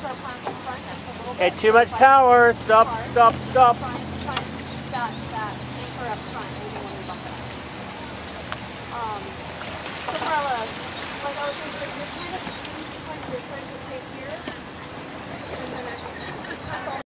Hey, too much power. Stop, stop, stop. Try and keep that anchor up front. You don't want to bump it out. So Carla, like I was saying, you're kind of, you're trying to stay here. And then